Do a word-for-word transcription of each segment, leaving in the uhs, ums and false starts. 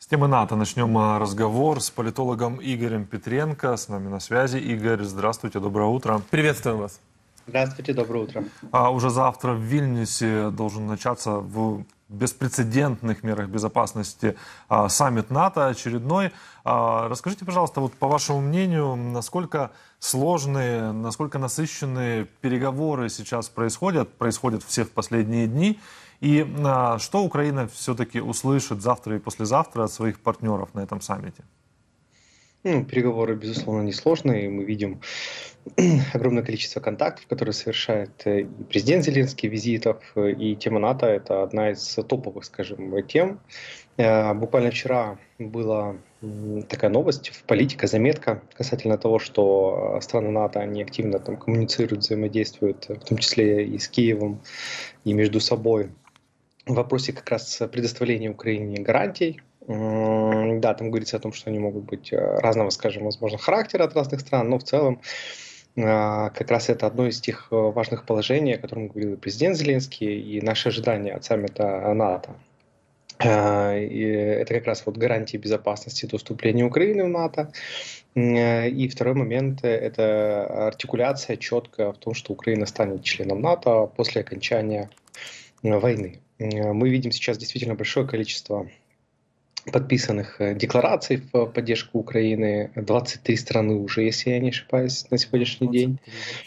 темы НАТО начнем разговор с политологом Игорем Петренко. С нами на связи. Игорь, здравствуйте, доброе утро. Приветствуем вас. Здравствуйте, доброе утро. А уже завтра в Вильнюсе должен начаться в беспрецедентных мерах безопасности а, саммит НАТО очередной. А, расскажите, пожалуйста, вот по вашему мнению, насколько сложные, насколько насыщенные переговоры сейчас происходят, происходят все в последние дни, и а, что Украина все-таки услышит завтра и послезавтра от своих партнеров на этом саммите? Ну, переговоры, безусловно, несложные. Мы видим огромное количество контактов, которые совершает и президент Зеленский, визитов, и тема НАТО – это одна из топовых, скажем, тем. Буквально вчера была такая новость в «Политика», заметка касательно того, что страны НАТО, они активно там коммуницируют, взаимодействуют, в том числе и с Киевом, и между собой, в вопросе как раз предоставления Украине гарантий. Да, там говорится о том, что они могут быть разного, скажем, возможно, характера от разных стран, но в целом как раз это одно из тех важных положений, о котором говорил и президент Зеленский, и наши ожидания от саммита НАТО. И это как раз вот гарантии безопасности до вступления Украины в НАТО. И второй момент – это артикуляция четко в том, что Украина станет членом НАТО после окончания войны. Мы видим сейчас действительно большое количество подписанных деклараций в поддержку Украины. двадцать три страны уже, если я не ошибаюсь, на сегодняшний день,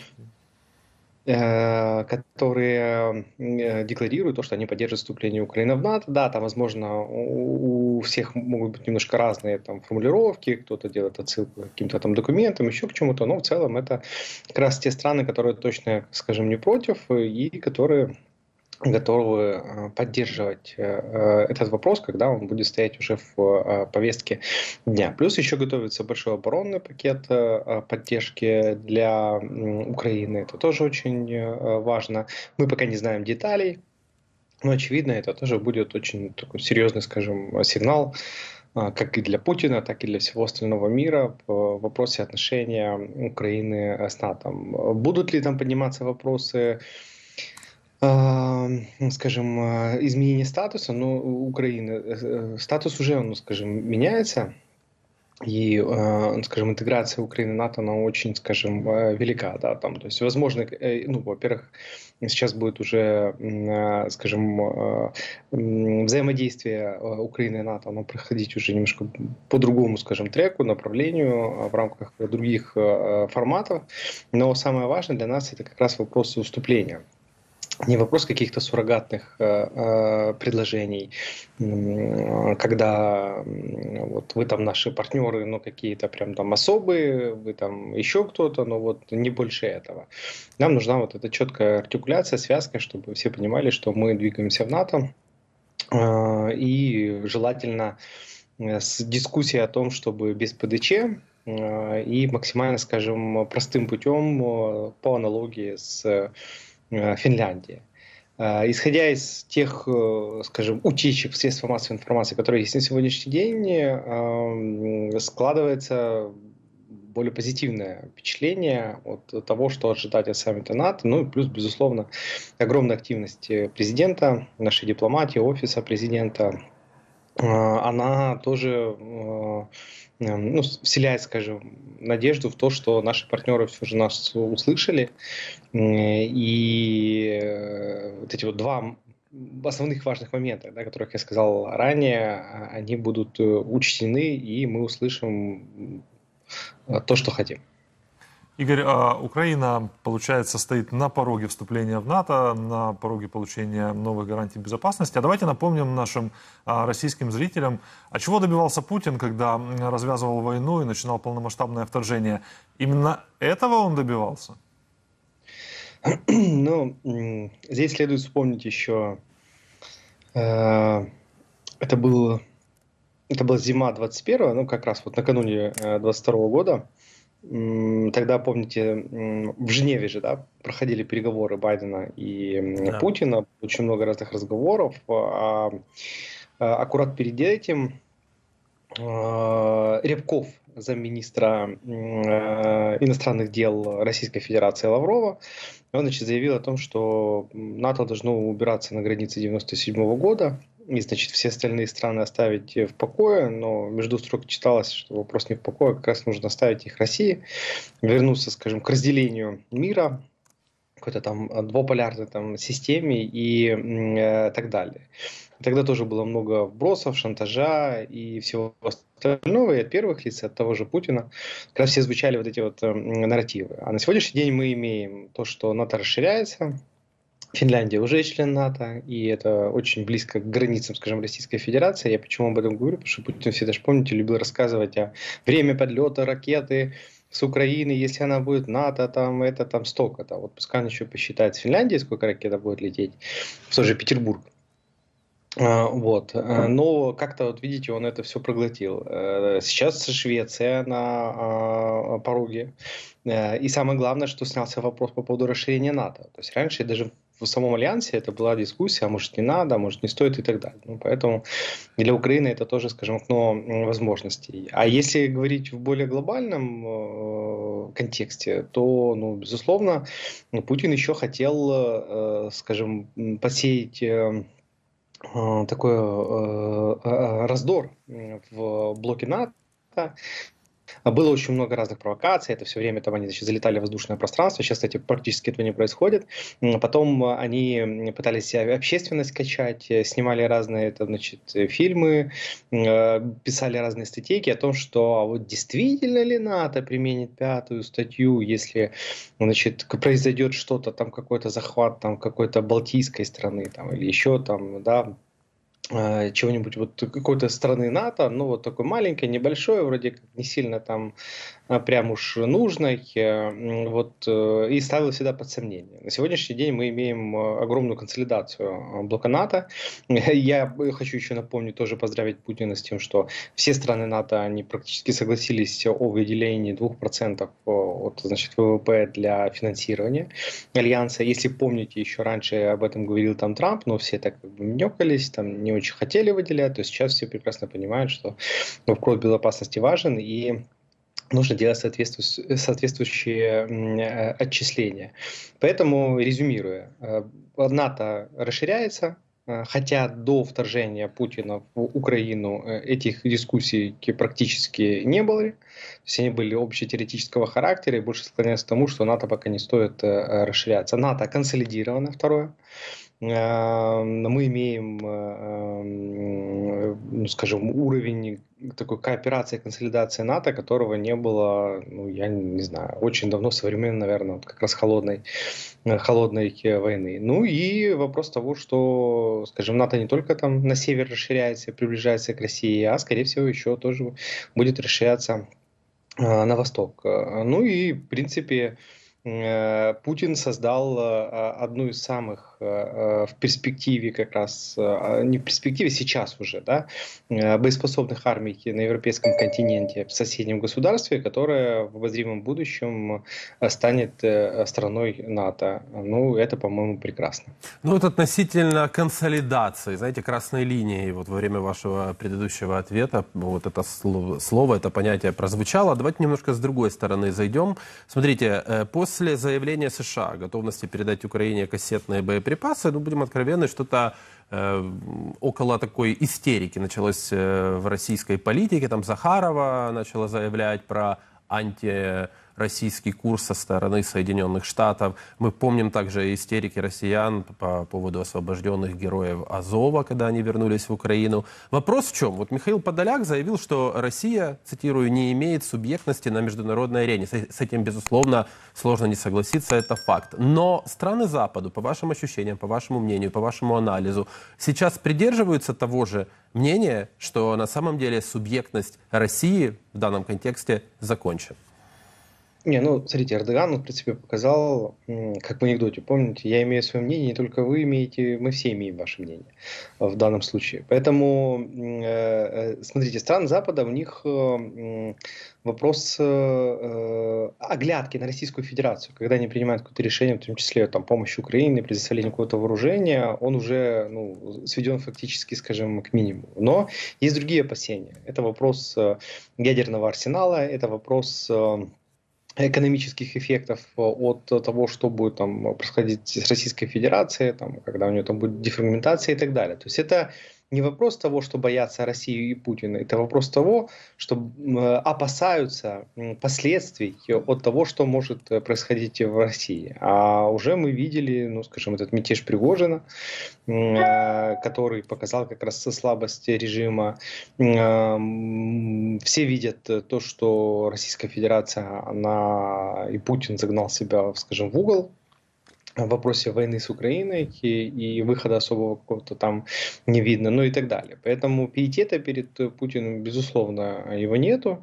которые декларируют то, что они поддерживают вступление Украины в НАТО. Да, там, возможно, у всех могут быть немножко разные там формулировки, кто-то делает отсылку к каким-то там документам, еще к чему-то, но в целом это как раз те страны, которые точно, скажем, не против и которые готовы поддерживать этот вопрос, когда он будет стоять уже в повестке дня. Плюс еще готовится большой оборонный пакет поддержки для Украины. Это тоже очень важно. Мы пока не знаем деталей, но очевидно, это тоже будет очень такой серьезный, скажем, сигнал, как и для Путина, так и для всего остального мира в вопросе отношения Украины с НАТО. Будут ли там подниматься вопросы, скажем, изменение статуса, но у Украины статус уже, ну, скажем, меняется, и, скажем, интеграция Украины в НАТО, она очень, скажем, велика, да, там, то есть, возможно, ну, во-первых, сейчас будет уже, скажем, взаимодействие Украины и НАТО, оно проходить уже немножко по другому, скажем, треку, направлению в рамках других форматов, но самое важное для нас это как раз вопрос уступления. Не вопрос каких-то суррогатных э, предложений, когда вот вы там наши партнеры, но какие-то прям там особые, вы там еще кто-то, но вот не больше этого. Нам нужна вот эта четкая артикуляция, связка, чтобы все понимали, что мы двигаемся в НАТО, э, и желательно с дискуссией о том, чтобы без ПДЧ э, и максимально, скажем, простым путем э, по аналогии с Финляндии. Исходя из тех, скажем, утечек средств массовой информации, которые есть на сегодняшний день, складывается более позитивное впечатление от того, что ожидать от саммита НАТО. Ну и плюс, безусловно, огромная активность президента, нашей дипломатии, офиса президента. Она тоже ну, вселяет, скажем, надежду в то, что наши партнеры все же нас услышали. И вот эти вот два основных важных момента, да, о которых я сказал ранее, они будут учтены, и мы услышим то, что хотим. Игорь, Украина, получается, стоит на пороге вступления в НАТО, на пороге получения новых гарантий безопасности. А давайте напомним нашим российским зрителям, а чего добивался Путин, когда развязывал войну и начинал полномасштабное вторжение. Именно этого он добивался? Ну, здесь следует вспомнить еще, это был, это была зима двадцать первого, ну, как раз вот накануне двадцать второго года. Тогда, помните, в Женеве же, да, проходили переговоры Байдена и да. Путина, очень много разных разговоров. А аккурат перед этим Рябков, замминистра иностранных дел Российской Федерации Лаврова, он, значит, заявил о том, что НАТО должно убираться на границе девяносто седьмого года, и, значит, все остальные страны оставить в покое, но между строк читалось, что вопрос не в покое, как раз нужно оставить их России, вернуться, скажем, к разделению мира, какой-то там двуполярной там системе и э, так далее. Тогда тоже было много вбросов, шантажа и всего остального, и от первых лиц, и от того же Путина. Когда все звучали вот эти вот э, нарративы. А на сегодняшний день мы имеем то, что НАТО расширяется, Финляндия уже член НАТО, и это очень близко к границам, скажем, Российской Федерации. Я почему об этом говорю? Потому что Путин всегда же, помните, любил рассказывать о время подлета ракеты с Украины, если она будет НАТО, там это там столько-то. Вот пускай он еще посчитает с Финляндии, сколько ракета будет лететь, в тот же Петербург. А, Вот. А, Но как-то, вот видите, он это все проглотил. Э, Сейчас Швеция на а, пороге. Э, И самое главное, что снялся вопрос по поводу расширения НАТО. То есть раньше даже в самом альянсе это была дискуссия, а может не надо, а может не стоит и так далее. Ну, поэтому для Украины это тоже, скажем, окно м, возможностей. А если говорить в более глобальном э, контексте, то, ну, безусловно, ну, Путин еще хотел, э, скажем, м, посеять э, э, такой э, э, раздор м, в блоке НАТО. А Было очень много разных провокаций, это все время там они, значит, залетали в воздушное пространство, сейчас, кстати, практически этого не происходит. М, Потом э, они м, пытались э, общественность качать, э, снимали разные, это, значит, э, фильмы, э, писали разные статейки о том, что а вот действительно ли НАТО применит пятую статью, если, значит, к- произойдет что-то, там какой-то захват там какой-то балтийской страны там, или еще там, да, э, чего-нибудь вот какой-то страны НАТО, ну вот такой маленькой, небольшой, вроде как не сильно там а, прям уж нужной, э, м, вот, э, и ставил всегда под сомнение. На сегодняшний день мы имеем э, огромную консолидацию э, блока НАТО. Я б- хочу еще напомнить, тоже поздравить Путина с тем, что все страны НАТО, они практически согласились о выделении двух процентов от, значит, ВВП для финансирования альянса. Если помните, еще раньше об этом говорил там Трамп, но все так как бы мнекались, там не очень хотели выделять, то сейчас все прекрасно понимают, что вопрос безопасности важен, и нужно делать соответствующие, соответствующие м, э, отчисления. Поэтому, резюмируя, э, НАТО расширяется, э, хотя до вторжения Путина в Украину э, этих дискуссий практически не было. То есть они были общетеоретического характера и больше склоняются к тому, что НАТО пока не стоит э, расширяться. НАТО консолидировано, второе. Э, Мы имеем, э, ну, скажем, уровень такой кооперации, консолидации НАТО, которого не было, ну, я не знаю, очень давно, со времен, наверное, вот как раз холодной, э, холодной э, войны. Ну и вопрос того, что, скажем, НАТО не только там на север расширяется и приближается к России, а, скорее всего, еще тоже будет расширяться э, на восток. Э, Ну и, в принципе, э, Путин создал э, одну из самых э, э, в перспективе как раз, э, не в перспективе, сейчас уже, да, э, боеспособных армий на европейском континенте, в соседнем государстве, которое в обозримом будущем э, станет э, страной НАТО. Ну, это, по-моему, прекрасно. Ну, вот относительно консолидации, знаете, красной линии, вот во время вашего предыдущего ответа, вот это слово, слово, это понятие прозвучало. Давайте немножко с другой стороны зайдем. Смотрите, э, после заявления США о готовности передать Украине кассетные боеприпасы, ну, будем откровенны, что-то э, около такой истерики началось э, в российской политике. Там Захарова начала заявлять про антироссийский курс со стороны Соединенных Штатов. Мы помним также истерики россиян по поводу освобожденных героев Азова, когда они вернулись в Украину. Вопрос в чем? Вот Михаил Подоляк заявил, что Россия, цитирую, не имеет субъектности на международной арене. С с этим, безусловно, сложно не согласиться, это факт. Но страны Запада, по вашим ощущениям, по вашему мнению, по вашему анализу, сейчас придерживаются того же мнения, что на самом деле субъектность России в данном контексте закончена? Не, ну, смотрите, Эрдоган, он, в принципе, показал, м, как в анекдоте, помните, я имею свое мнение, не только вы имеете, мы все имеем ваше мнение э, в данном случае. Поэтому, м, э, э, смотрите, страны Запада, у них э, м, вопрос э, э, оглядки на Российскую Федерацию, когда они принимают какое-то решение, в том числе там, помощи Украине, предоставление какого-то вооружения, он уже ну, сведен фактически, скажем, к минимуму. Но есть другие опасения. Это вопрос э, ядерного арсенала, это вопрос э, экономических эффектов от того, что будет там происходить с Российской Федерацией, там, когда у нее там будет дефрагментация и так далее. То есть это не вопрос того, что боятся России и Путина, это вопрос того, что э, опасаются м, последствий от того, что может э, происходить в России. А уже мы видели, ну, скажем, этот мятеж Пригожина, э, который показал как раз слабость режима. Э, все видят то, что Российская Федерация, она и Путин загнал себя, скажем, в угол в вопросе войны с Украиной и, и выхода особого какого-то там не видно, ну и так далее. Поэтому пиетета перед Путиным, безусловно, его нету.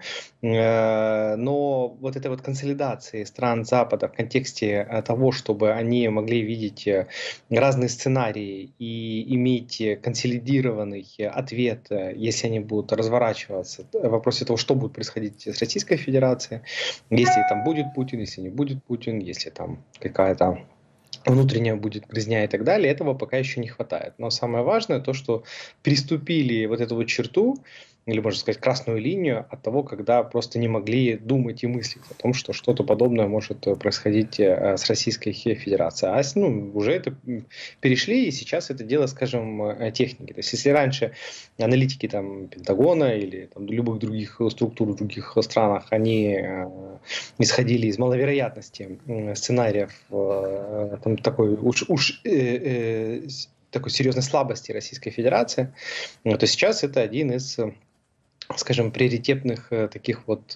Но вот эта вот консолидация стран Запада в контексте того, чтобы они могли видеть разные сценарии и иметь консолидированный ответ, если они будут разворачиваться в вопросе того, что будет происходить с Российской Федерацией, если там будет Путин, если не будет Путин, если там какая-то внутренняя будет грязня и так далее, этого пока еще не хватает. Но самое важное то, что переступили вот эту вот черту, или, можно сказать, красную линию от того, когда просто не могли думать и мыслить о том, что что-то подобное может происходить с Российской Федерацией. А ну, уже это перешли, и сейчас это дело, скажем, техники. То есть если раньше аналитики там, Пентагона или там, любых других структур в других странах, они исходили из маловероятности сценариев там, такой уж, уж э, э, такой серьезной слабости Российской Федерации, то сейчас это один из, скажем, приоритетных таких вот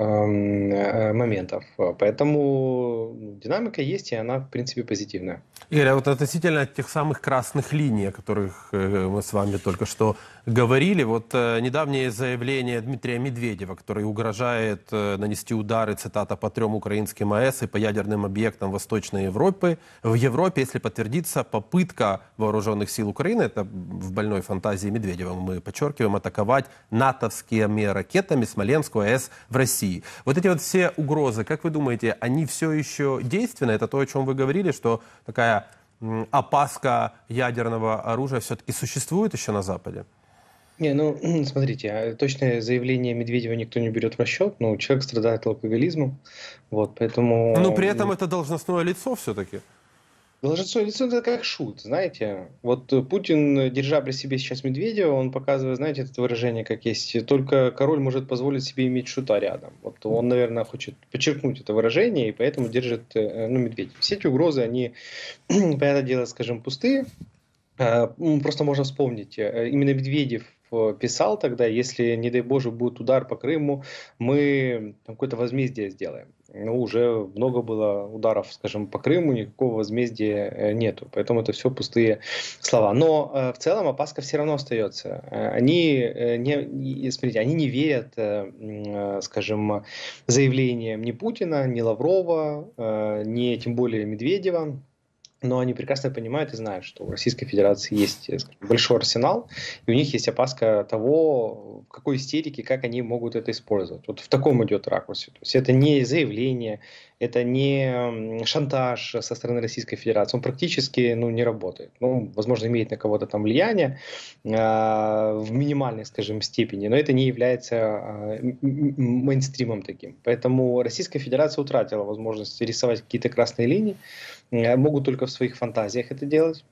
э, моментов. Поэтому динамика есть, и она, в принципе, позитивная. Игорь, а вот относительно тех самых красных линий, о которых мы с вами только что говорили, вот недавнее заявление Дмитрия Медведева, который угрожает нанести удары, цитата, по трем украинским АЭС и по ядерным объектам Восточной Европы, в Европе, если подтвердится попытка вооруженных сил Украины, это в больной фантазии Медведева мы подчеркиваем, атаковать натовскими ракетами Смоленскую АЭС в России. Вот эти вот все угрозы, как вы думаете, они все еще действенны? Это то, о чем вы говорили, что такая опаска ядерного оружия все-таки существует еще на Западе? Не, ну, смотрите, точное заявление Медведева никто не берет в расчет, но человек страдает алкоголизмом, вот, поэтому... Но при этом это должностное лицо все-таки. Должностное лицо — это как шут, знаете. Вот Путин, держа при себе сейчас Медведева, он показывает, знаете, это выражение, как есть, только король может позволить себе иметь шута рядом. Вот он, наверное, хочет подчеркнуть это выражение, и поэтому держит, ну, Медведев. Все эти угрозы, они, понятное дело, скажем, пустые. Просто можно вспомнить, именно Медведев писал тогда, если, не дай Боже, будет удар по Крыму, мы какое-то возмездие сделаем. Ну, уже много было ударов, скажем, по Крыму, никакого возмездия нету. Поэтому это все пустые слова. Но э, в целом опаска все равно остается. Они э, не, смотрите, они не верят, э, скажем, заявлениям ни Путина, ни Лаврова, э, ни тем более Медведева. Но они прекрасно понимают и знают, что у Российской Федерации есть, скажем, большой арсенал, и у них есть опаска того, в какой истерике, как они могут это использовать. Вот в таком идет ракурсе. То есть это не заявление, это не шантаж со стороны Российской Федерации. Он практически, ну, не работает. Ну, возможно, имеет на кого-то там влияние э, в минимальной, скажем, степени, но это не является э, мейнстримом таким. Поэтому Российская Федерация утратила возможность рисовать какие-то красные линии, э, могут только в своих фантазиях это делать.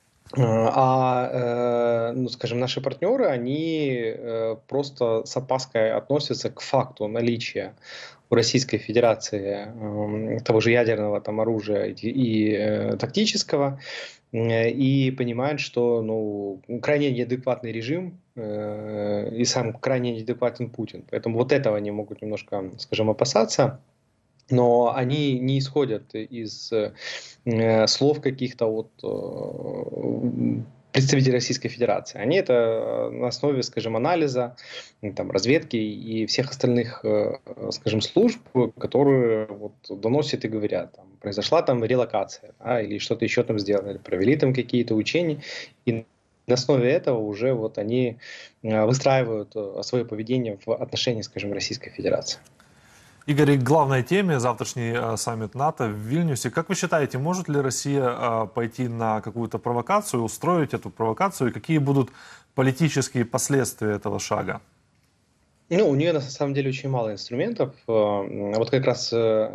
А, ну, скажем, наши партнеры, они просто с опаской относятся к факту наличия у Российской Федерации того же ядерного там оружия и, и тактического, и понимают, что, ну, крайне неадекватный режим и сам крайне неадекватен Путин. Поэтому вот этого они могут немножко, скажем, опасаться. Но они не исходят из э, слов каких-то вот э, представителей Российской Федерации. Они это на основе, скажем, анализа, там, разведки и всех остальных, э, скажем, служб, которые вот, доносят и говорят, там, произошла там релокация, да, или что-то еще там сделали, провели там какие-то учения, и на основе этого уже вот они выстраивают свое поведение в отношении, скажем, Российской Федерации. Игорь, к главной теме, завтрашний э, саммит НАТО в Вильнюсе. Как вы считаете, может ли Россия э, пойти на какую-то провокацию, устроить эту провокацию, и какие будут политические последствия этого шага? Ну, у нее на самом деле очень мало инструментов. Вот как раз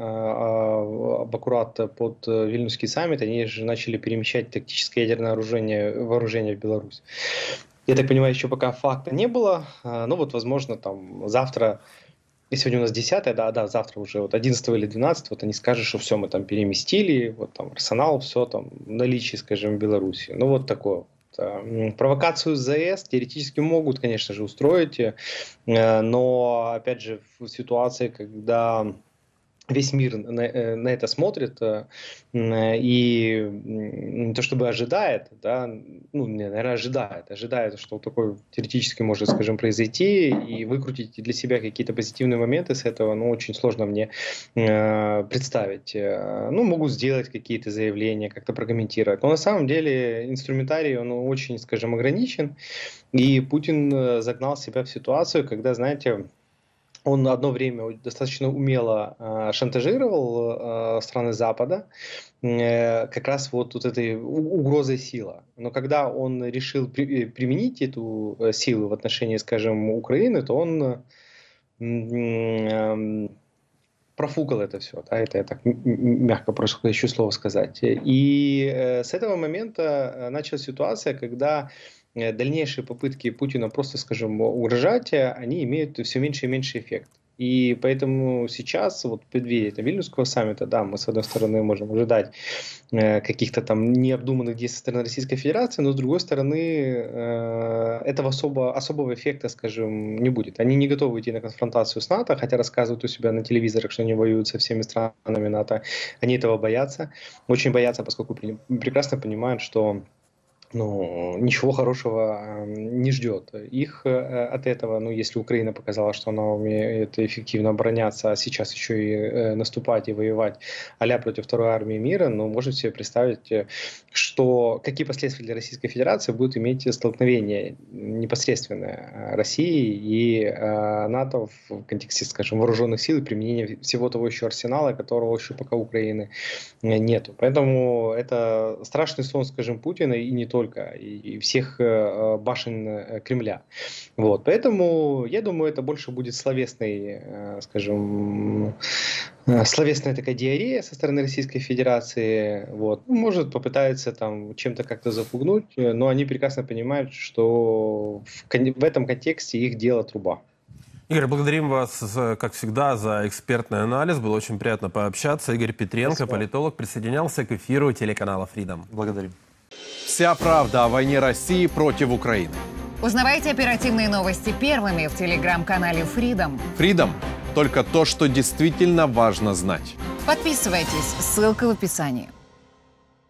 аккурат под Вильнюсский саммит они же начали перемещать тактическое ядерное вооружение, вооружение в Беларусь. Я так понимаю, еще пока факта не было. Ну вот, возможно, там завтра, и сегодня у нас десятое, да, да, завтра уже вот одиннадцатого или двенадцатого, вот они скажут, что все, мы там переместили, вот там арсенал, все там в наличии, скажем, в Беларуси. Ну вот такое. Провокацию ЗАЭС теоретически могут, конечно же, устроить, но, опять же, в ситуации, когда весь мир на, на это смотрит и не то чтобы ожидает, да, ну, наверное, ожидает, ожидает, что такое теоретически может, скажем, произойти, и выкрутить для себя какие-то позитивные моменты с этого, ну, очень сложно мне э, представить. Ну, могут сделать какие-то заявления, как-то прокомментировать, но на самом деле инструментарий, он очень, скажем, ограничен, и Путин загнал себя в ситуацию, когда, знаете, он одно время достаточно умело э, шантажировал э, страны Запада, э, как раз вот, вот этой угрозой сила. Но когда он решил при, применить эту силу в отношении, скажем, Украины, то он э, э, профукал это все. Да, это я так мягко прошу еще слово сказать. И э, с этого момента началась ситуация, когда дальнейшие попытки Путина просто, скажем, угрожать, они имеют все меньше и меньше эффект. И поэтому сейчас, вот в преддверии этого Вильнюсского саммита, да, мы с одной стороны можем ожидать э, каких-то там необдуманных действий со стороны Российской Федерации, но с другой стороны э, этого особо, особого эффекта, скажем, не будет. Они не готовы идти на конфронтацию с НАТО, хотя рассказывают у себя на телевизорах, что они воюют со всеми странами НАТО. Они этого боятся, очень боятся, поскольку прекрасно понимают, что ну, ничего хорошего не ждет их от этого. Ну, если Украина показала, что она умеет эффективно обороняться, а сейчас еще и наступать и воевать а-ля против второй армии мира, ну, можете себе представить, что, какие последствия для Российской Федерации будут иметь столкновение непосредственное России и НАТО в контексте, скажем, вооруженных сил и применения всего того еще арсенала, которого еще пока у Украины нету. Поэтому это страшный сон, скажем, Путина и не только и всех башен Кремля. Вот. Поэтому, я думаю, это больше будет словесный, скажем, словесная такая диарея со стороны Российской Федерации. Вот. Может, попытается там чем-то как-то запугнуть, но они прекрасно понимают, что в, в этом контексте их дело труба. Игорь, благодарим вас, как всегда, за экспертный анализ. Было очень приятно пообщаться. Игорь Петренко, Спасибо. Политолог, присоединялся к эфиру телеканала Freedom. Благодарим. Вся правда о войне России против Украины. Узнавайте оперативные новости первыми в телеграм-канале Freedom. Freedom – только то, что действительно важно знать. Подписывайтесь, ссылка в описании.